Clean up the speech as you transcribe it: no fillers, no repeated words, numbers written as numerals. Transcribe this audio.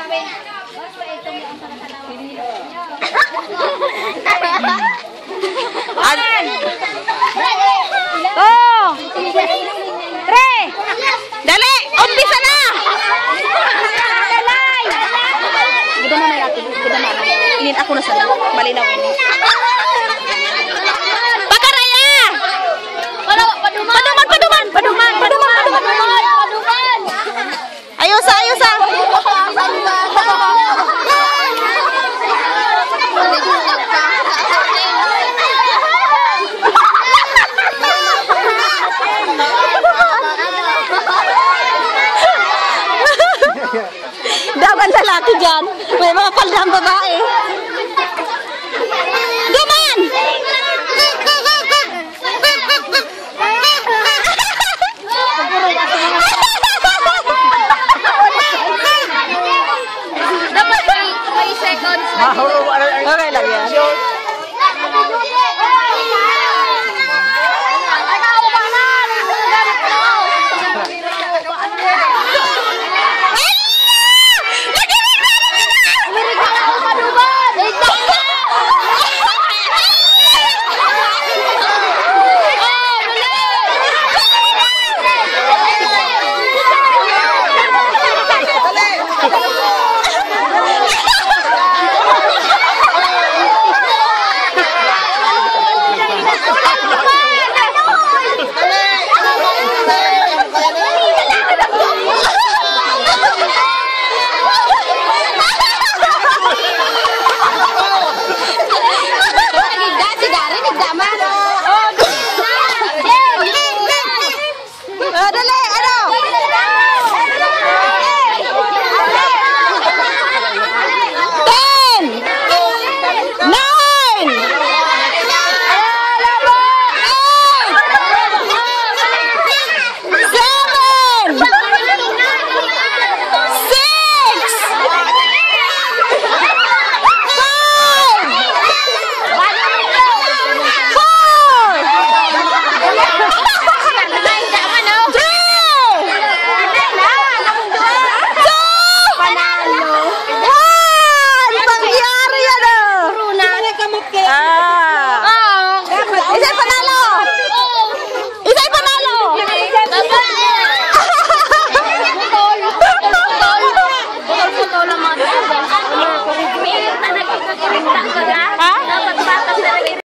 Oh! Tre! Dali! Umpisa na! Ganda na natin. Ganda na. Inin ako na sana. Malinaw ini. Pakaraya! Paduman! Ayusa! Dapat lalaki dyan. May mga paldang babae. Duman! Dapat 5 seconds. Okay lang yan. Gama.